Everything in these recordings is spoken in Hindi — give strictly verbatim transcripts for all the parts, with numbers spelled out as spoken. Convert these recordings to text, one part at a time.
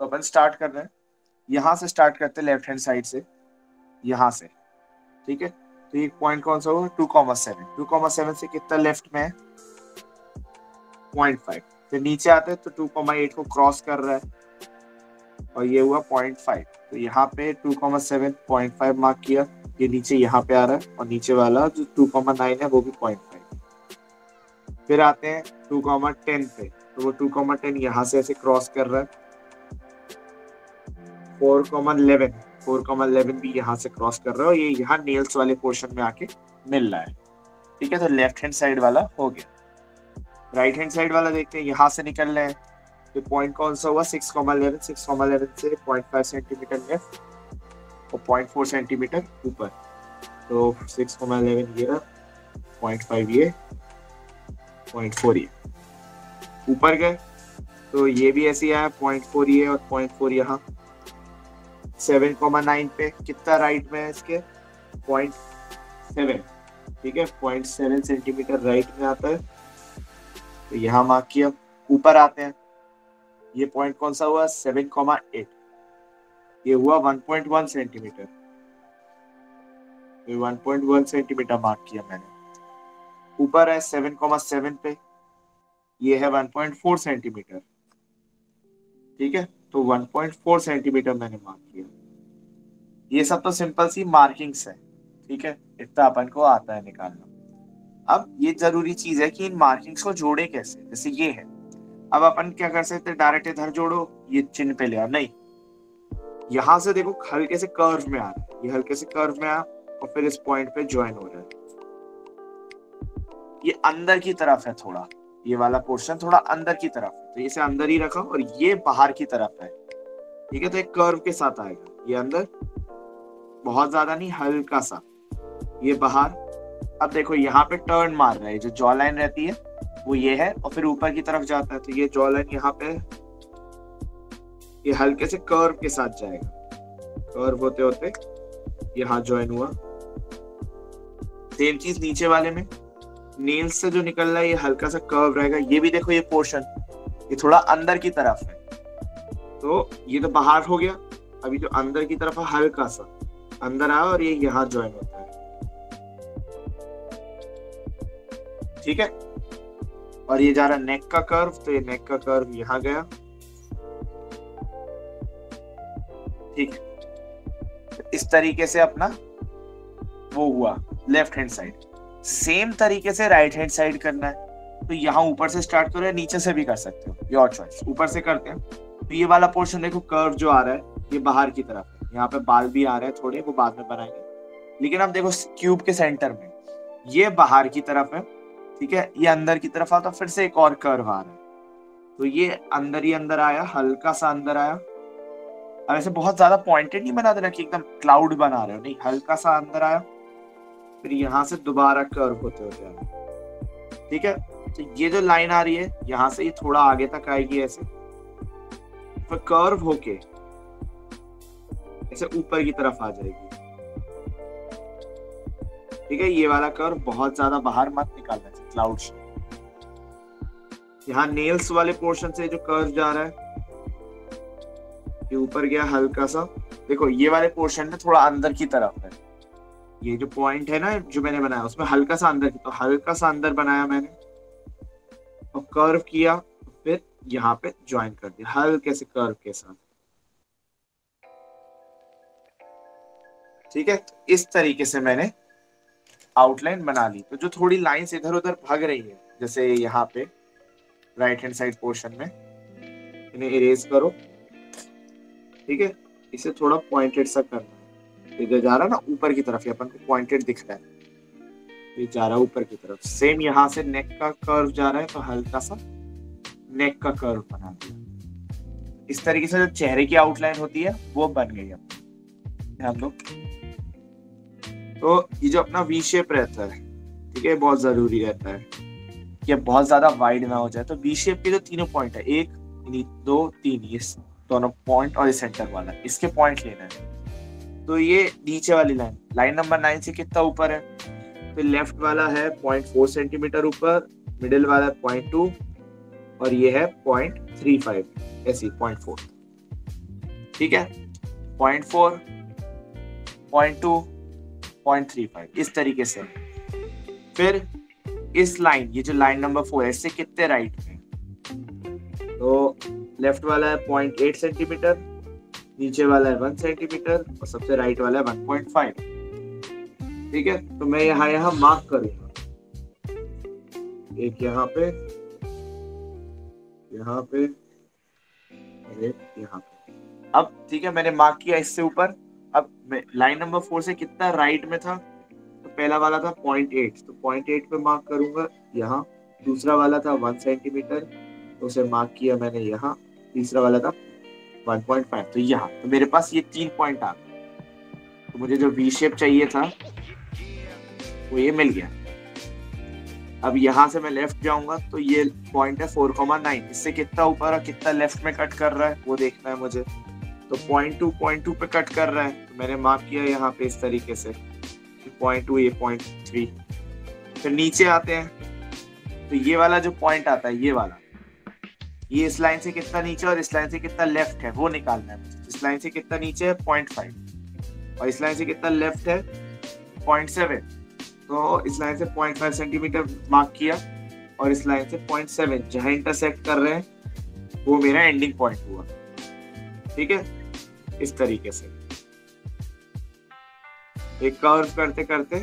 तो अपन स्टार्ट कर रहे हैं, यहाँ से स्टार्ट करते हैं लेफ्ट हैंड साइड से, यहाँ से, ठीक है। तो ये पॉइंट कौन सा हुआ, two comma seven, two comma seven से कितना लेफ्ट में है, पॉइंट फाइव। फिर नीचे आते हैं तो टू कॉमा एट को क्रॉस कर रहा है और ये हुआ पॉइंट फाइव। तो यहाँ पे two comma seven point five mark किया, ये नीचे यहाँ पे आ रहा है, और नीचे वाला जो टू कॉमा नाइन है वो भी पॉइंट फाइव। फिर आते हैं टू कॉमा टेन पे, तो वो टू कॉमा टेन यहाँ से ऐसे क्रॉस कर रहा है। Four comma eleven, four comma eleven भी यहाँ से क्रॉस कर रहा है और ये यहाँ नेल्स वाले पोर्शन में आके मिल रहा है, ठीक है। तो लेफ्ट हैंड साइड वाला हो गया। राइट हैंड साइड वाला देखते हैं, यहाँ से निकल रहे हैं, तो पॉइंट कौन सा हुआ, six comma eleven, six comma eleven से पॉइंट फाइव सेंटीमीटर लेफ्ट और पॉइंट फोर सेंटीमीटर ऊपर। तो सिक्स कॉमा इलेवन ये रहा, पॉइंट फाइव ये, पॉइंट फोर ये ऊपर गए। तो ये भी ऐसे आया, पॉइंट फोर ये और पॉइंट फोर यहाँ। सेवन कॉमा नाइन पे कितना राइट में है इसके, पॉइंट सेवन, ठीक है, पॉइंट सेवन सेंटीमीटर राइट में आता है, तो यहाँ मार्क किया। ऊपर आते हैं, ये पॉइंट कौन सा हुआ, सेवन कॉमा एट, ये हुआ वन पॉइंट वन सेंटीमीटर, ये one point one centimetre mark किया मैंने। ऊपर है सेवन कॉमा सेवन पे, ये है वन पॉइंट फोर सेंटीमीटर, ठीक है, तो वन पॉइंट फोर सेंटीमीटर मैंने मार्क किया। ये सब तो सिंपल सी मार्किंग्स है, ठीक है, इतना अपन को आता है निकालना। अब ये जरूरी चीज है कि इन मार्किंग्स को जोड़े कैसे, जैसे ये है, अब अपन क्या कर सकते हैं, डायरेक्ट इधर जोड़ो, ये चिन्ह पे ले आओ, नहीं, यहां से देखो हल्के से कर्व में आ रहा है, ये हल्के से कर्व में आ और फिर इस पॉइंट पे ज्वाइन हो रहा है। ये अंदर की तरफ है थोड़ा, ये वाला पोर्शन थोड़ा अंदर की तरफ है, तो इसे अंदर ही रखा और ये बाहर की तरफ है, ठीक है। तो एक कर्व के साथ आएगा, ये अंदर, बहुत ज्यादा नहीं, हल्का सा, ये बाहर। अब देखो यहाँ पे टर्न मार रहा है, जो जॉ लाइन रहती है वो ये है और फिर ऊपर की तरफ जाता है, तो ये जॉ लाइन यहाँ पे, ये हल्के से कर्व के साथ जाएगा, कर्व होते होते यहाँ ज्वाइन हुआ। सेम चीज नीचे वाले में, नेल्स से जो निकल रहा है ये हल्का सा कर्व रहेगा, ये भी देखो ये पोर्शन ये थोड़ा अंदर की तरफ है, तो ये तो बाहर हो गया, अभी जो अंदर की तरफ है हल्का सा अंदर आया और ये यहाँ ज्वाइन होता है, ठीक है। और ये जा रहा है नेक का कर्व, तो ये नेक का कर्व यहाँ गया, ठीक है। इस तरीके से अपना वो हुआ लेफ्ट हैंड साइड। सेम तरीके से राइट हैंड साइड करना है, तो यहाँ ऊपर से स्टार्ट करो या नीचे से भी कर सकते हो, योर चॉइस। ऊपर से करते हैं तो ये वाला पोर्शन देखो, कर्व जो आ रहा है ये बाहर की तरफ है, यहाँ पे बाल भी आ रहे हैं थोड़े, वो बाद में बनाएंगे। लेकिन अब देखो क्यूब के सेंटर में ये बाहर की तरफ है, ठीक है, ये अंदर की तरफ आता, फिर से एक और कर्व आ रहा है, तो ये अंदर ही अंदर आया, हल्का सा अंदर आया। अब ऐसे बहुत ज्यादा पॉइंटेड नहीं बना देना कि एकदम क्लाउड बना रहे हो, नहीं, हल्का सा अंदर आया, फिर यहाँ से दोबारा कर्व होते होते आया, ठीक है। तो ये जो लाइन आ रही है यहाँ से ये थोड़ा आगे तक आएगी ऐसे, फिर कर्व होके ऐसे ऊपर की तरफ आ जाएगी, ठीक है। ये वाला कर्व बहुत ज्यादा बाहर मत निकालना चाहिए क्लाउड से। यहाँ नेल्स वाले पोर्शन से जो कर्व जा रहा है ये ऊपर गया हल्का सा, देखो ये वाले पोर्शन में थोड़ा अंदर की तरफ है, ये जो पॉइंट है ना जो मैंने बनाया उसमें हल्का सा अंदर की, तो हल्का सा अंदर बनाया मैंने और कर्व किया, फिर यहाँ पे ज्वाइन कर दिया हल्के से कर्व के साथ, ठीक है। तो इस तरीके से मैंने आउटलाइन बना ली। तो जो थोड़ी लाइंस इधर उधर भाग रही है, जैसे यहाँ पे राइट हैंड साइड पोर्शन में, इन्हें इरेज करो, ठीक है। इसे थोड़ा पॉइंटेड सा करना है, इधर जा रहा है ना ऊपर की तरफ, अपन को पॉइंटेड दिख रहा है, ये जा रहा है ऊपर की तरफ। सेम यहाँ से नेक का कर्व जा रहा है, तो हल्का सा नेक का कर्व बना दिया। इस तरीके से जो चेहरे की आउटलाइन होती है वो बन गई है हम लोग। तो ये जो अपना वी शेप रहता है, ठीक है, बहुत जरूरी रहता है कि बहुत ज्यादा वाइड ना हो जाए। तो वी शेप के जो तीनों पॉइंट है, एक, दो, तीन, ये दोनों पॉइंट और ये सेंटर वाला, इसके पॉइंट लेना है। तो ये नीचे वाली लाइन, लाइन नंबर नाइन से कितना ऊपर है, तो लेफ्ट वाला है पॉइंट फोर सेंटीमीटर ऊपर, मिडिल वाला पॉइंट टू और ये है पॉइंट थ्री फाइव, ऐसी पॉइंट फोर। ठीक है, point four, point two, point three five, इस तरीके से। फिर इस लाइन, ये जो लाइन नंबर फोर है, इससे कितने राइट में, तो लेफ्ट वाला है पॉइंट एट सेंटीमीटर, नीचे वाला है वन सेंटीमीटर और सबसे राइट वाला है वन पॉइंट फाइव। ठीक है, तो मैं यहाँ यहाँ मार्क करूंगा, एक यहाँ पे, यहाँ पे और एक यहाँ पे। अब ठीक है, मैंने मार्क किया इससे ऊपर। अब लाइन नंबर फोर से कितना राइट में था, तो पहला वाला था पॉइंट एट, तो पॉइंट एट पे मार्क करूंगा यहाँ। दूसरा वाला था वन सेंटीमीटर, तो उसे मार्क किया मैंने यहाँ। तीसरा वाला था वन पॉइंट फाइव, तो यहाँ। तो मेरे पास ये तीन पॉइंट आ गए। तो मुझे जो वी शेप चाहिए था वो ये मिल गया। अब यहाँ से मैं लेफ्ट जाऊंगा तो ये पॉइंट है फोर कॉमा नाइन, इससे कितना ऊपर और कितना लेफ्ट में कट कर रहा है वो देखना है मुझे। तो पॉइंट टू पॉइंट टू पे कट कर रहा है, तो मैंने मार्क किया यहाँ पे इस तरीके से, पॉइंट टू, ये पॉइंट थ्री। फिर नीचे आते हैं, तो ये वाला जो पॉइंट आता है, ये वाला, ये इस लाइन से कितना नीचे और इस लाइन से कितना लेफ्ट है वो निकालना है मुझे। इस लाइन से कितना नीचे है पॉइंट फाइव और इस लाइन से कितना लेफ्ट है पॉइंट सेवन। तो इस लाइन से पॉइंट फाइव सेंटीमीटर मार्क किया और इस लाइन से पॉइंट सेवन, जहां इंटरसेक्ट कर रहे हैं वो मेरा एंडिंग पॉइंट हुआ। ठीक है, इस तरीके से एक कर्व करते करते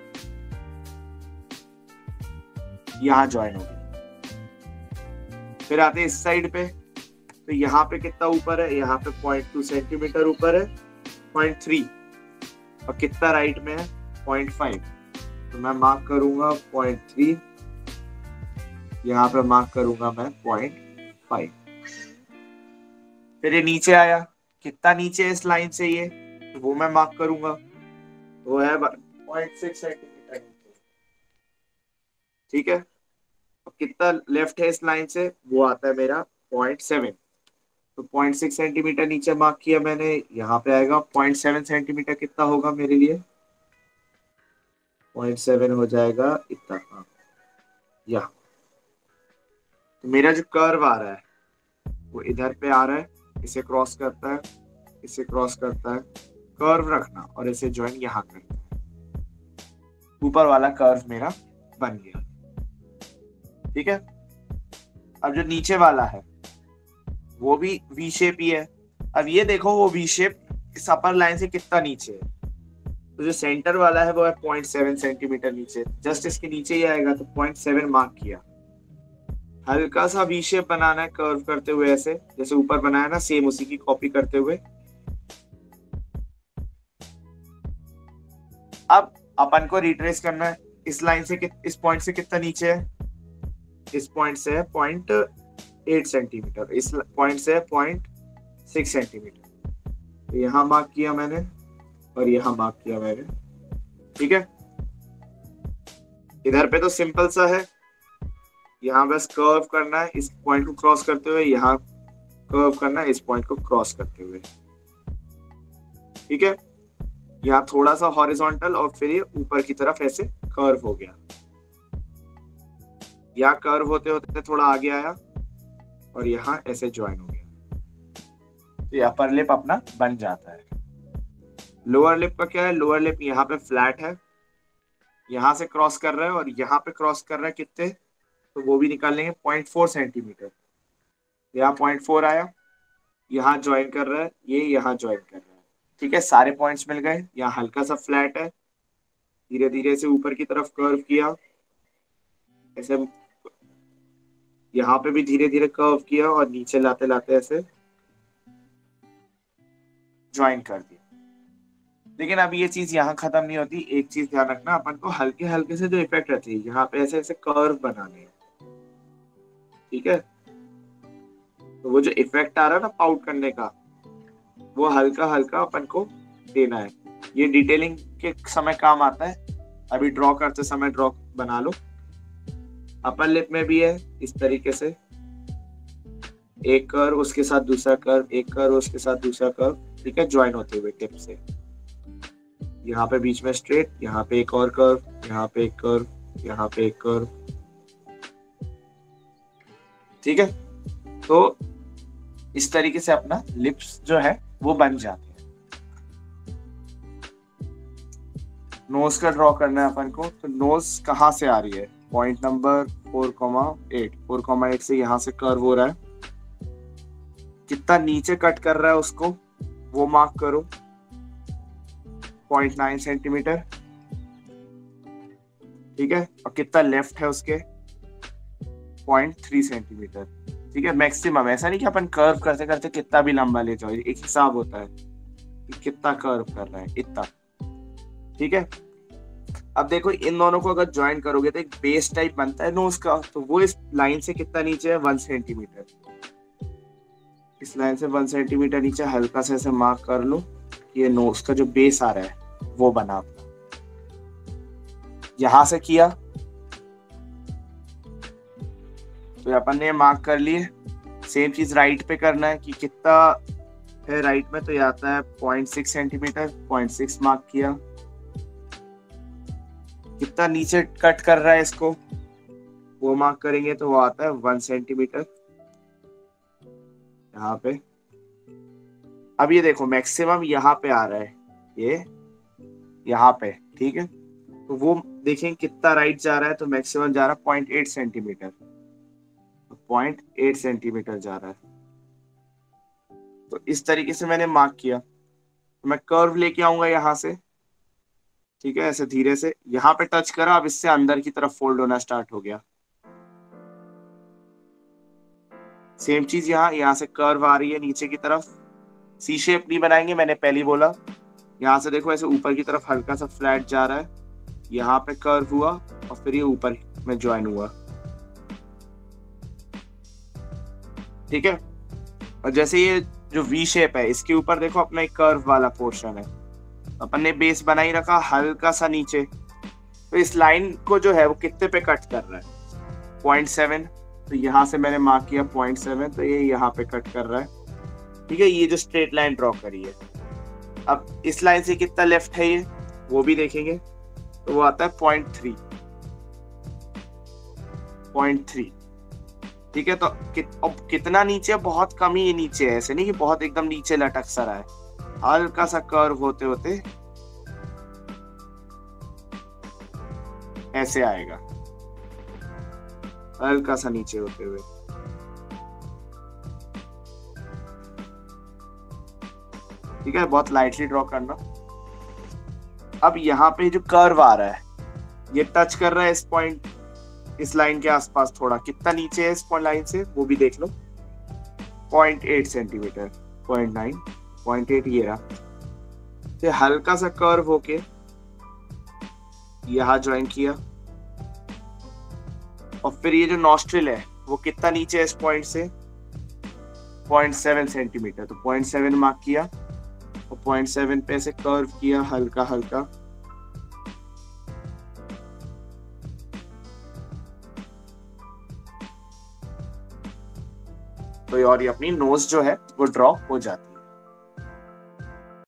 यहां ज्वाइन हो गया। फिर आते हैं इस साइड पे, तो यहाँ पे कितना ऊपर है, यहाँ पे पॉइंट टू सेंटीमीटर ऊपर है, पॉइंट थ्री, और कितना राइट में है पॉइंट फाइव। तो मैं मार्क करूंगा पॉइंट थ्री, यहाँ पे मार्क करूंगा मैं पॉइंट फाइव। फिर ये नीचे आया, कितना नीचे है इस लाइन से ये, तो वो मैं मार्क करूंगा, वो है पॉइंट सिक्स सेंटीमीटर। ठीक है, अब कितना लेफ्ट है इस लाइन से, वो आता है मेरा पॉइंट सेवन। तो पॉइंट सिक्स सेंटीमीटर नीचे मार्क किया मैंने, यहाँ पे आएगा पॉइंट सेवन सेंटीमीटर। कितना होगा मेरे लिए, पॉइंट सेवन हो जाएगा इतना, हाँ यहाँ। तो मेरा जो कर्व आ रहा है वो इधर पे आ रहा है, इसे क्रॉस करता है, इसे क्रॉस करता है, कर्व रखना और इसे ज्वाइन यहाँ करना है। ऊपर वाला कर्व मेरा बन गया। ठीक है, अब जो नीचे वाला है वो भी वी शेप ही है। अब ये देखो, वो वी शेप इस अपर लाइन से कितना नीचे है, तो जो सेंटर वाला है वो है पॉइंट सेवन सेंटीमीटर नीचे, जस्ट इसके नीचे ही आएगा। तो पॉइंट सेवन मार्क किया। हल्का सा वी शेप बनाना है कर्व करते हुए, ऐसे जैसे ऊपर बनाया ना, सेम उसी की कॉपी करते हुए। अब अपन को रिट्रेस करना है, इस लाइन से इस पॉइंट से कितना नीचे है, इस पॉइंट से है पॉइंट एट सेंटीमीटर, इस पॉइंट से है पॉइंट सिक्स सेंटीमीटर। तो यहाँ मार्क किया मैंने और यहाँ मार्क किया मैंने। ठीक है, इधर पे तो सिंपल सा है, यहाँ बस कर्व करना है इस पॉइंट को क्रॉस करते हुए, यहाँ कर्व करना है इस पॉइंट को क्रॉस करते हुए। ठीक है, यहाँ थोड़ा सा हॉरिजॉन्टल और फिर ये ऊपर की तरफ ऐसे कर्व हो गया। यहाँ कर्व होते होते थोड़ा आगे आया और यहाँ ऐसे ज्वाइन हो गया। तो ये अपर लिप अपना बन जाता है। लोअर लिप का क्या है, लोअर लिप यहाँ पे फ्लैट है, यहाँ से क्रॉस कर रहा है और यहाँ पे क्रॉस कर रहा है कितने, तो वो भी निकाल लेंगे पॉइंट फोर सेंटीमीटर। यहाँ पॉइंट फोर आया, यहाँ ज्वाइन कर रहा है, ये यहाँ ज्वाइन कर रहा है। ठीक है, सारे पॉइंट्स मिल गए। यहाँ हल्का सा फ्लैट है, धीरे धीरे से ऊपर की तरफ कर्व किया, ऐसे यहाँ पे भी धीरे धीरे कर्व किया और नीचे लाते लाते ऐसे ज्वाइन कर दिया। लेकिन अब ये चीज यहाँ खत्म नहीं होती। एक चीज ध्यान रखना, अपन को हल्के हल्के से जो इफेक्ट रहती है, यहाँ पे ऐसे ऐसे कर्व बनाने हैं। ठीक है, तो वो जो इफेक्ट आ रहा है ना पाउट करने का, वो हल्का हल्का अपन को देना है। ये डिटेलिंग के समय काम आता है, अभी ड्रॉ करते समय ड्रॉ बना लो। अपर लिप में भी है इस तरीके से, एक कर्व उसके साथ दूसरा कर्व, एक कर्व उसके साथ दूसरा कर्व। ठीक है, ज्वाइन होते हुए टिप से, यहाँ पे बीच में स्ट्रेट, यहाँ पे एक और कर्व, यहाँ पे एक कर्व, यहाँ पे एक कर्व। ठीक है, तो इस तरीके से अपना लिप्स जो है वो बन जाते हैं। नोज का ड्रॉ करना है अपन को, तो नोज कहाँ से आ रही है, point number four comma eight four comma eight से यहाँ से कर्व हो रहा है, कितना नीचे कट कर रहा है उसको वो मार्क करो, पॉइंट नाइन सेंटीमीटर, ठीक है, और कितना लेफ्ट है उसके, पॉइंट थ्री सेंटीमीटर, ठीक है। मैक्सिमम, ऐसा नहीं कि अपन कर्व करते करते कितना भी लंबा ले जाओ, एक हिसाब होता है कि कितना कर्व कर रहा है, इतना, ठीक है। अब देखो इन दोनों को अगर ज्वाइन करोगे तो एक बेस टाइप बनता है नोज का, तो वो इस लाइन से कितना नीचे है, वन सेंटीमीटर, इस लाइन से वन सेंटीमीटर नीचे हल्का से ऐसे मार्क कर लो, ये नोज का जो बेस आ रहा है वो बना। यहां से किया तो अपन ने मार्क कर लिए, सेम चीज राइट पे करना है कि कितना है राइट में, तो ये आता है point six centimetre, point six mark किया, कितना नीचे कट कर रहा है इसको वो मार्क करेंगे, तो वो आता है वन सेंटीमीटर यहाँ पे। अब ये देखो मैक्सिमम यहाँ पे आ रहा है, ये यहाँ पे, ठीक है, तो वो देखें कितना राइट जा रहा है, तो मैक्सिमम जा रहा है point eight centimetre, point eight centimetre जा रहा है। तो इस तरीके से मैंने मार्क किया, तो मैं कर्व लेके आऊंगा यहाँ से, ठीक है, ऐसे धीरे से यहाँ पे टच करा, अब इससे अंदर की तरफ फोल्ड होना स्टार्ट हो गया। सेम चीज यहाँ, यहाँ से कर्व आ रही है नीचे की तरफ, सी शेप नहीं बनाएंगे, मैंने पहले बोला। यहाँ से देखो ऐसे ऊपर की तरफ हल्का सा फ्लैट जा रहा है, यहाँ पे कर्व हुआ और फिर ये ऊपर में ज्वाइन हुआ, ठीक है। और जैसे ये जो वी शेप है इसके ऊपर देखो अपना एक कर्व वाला पोर्शन है, अपन ने बेस बना ही रखा हल्का सा नीचे, तो इस लाइन को जो है वो कितने पे कट कर रहा है, पॉइंट सेवन, तो यहाँ से मैंने मार्क किया पॉइंट सेवन, तो ये यहाँ पे कट कर रहा है, ठीक है। ये जो स्ट्रेट लाइन ड्रॉ करी है, अब इस लाइन से कितना लेफ्ट है ये वो भी देखेंगे, तो वो आता है पॉइंट थ्री, पॉइंट थ्री, ठीक है। तो कि, अब कितना नीचे, बहुत कम ही नीचे है, ऐसे नहीं कि बहुत एकदम नीचे लटक सा रहा है, हल्का सा कर्व होते होते ऐसे आएगा, हल्का सा नीचे होते हुए, ठीक है, बहुत लाइटली ड्रॉ करना। अब यहाँ पे जो कर्व आ रहा है ये टच कर रहा है इस पॉइंट, इस लाइन के आसपास, थोड़ा कितना नीचे है इस पॉइंट लाइन से वो भी देख लो, point eight centimetre, point nine, point eight ये रहा, तो हल्का सा कर्व होके यहाँ ज्वाइन किया, और फिर ये जो नॉस्ट्रिल है वो कितना नीचे है इस पॉइंट से, पॉइंट सेवन सेंटीमीटर, तो पॉइंट सेवन मार्क किया और पॉइंट सेवन पे से कर्व किया हल्का हल्का, तो और ये अपनी नोज जो है वो ड्रॉ हो जाती है।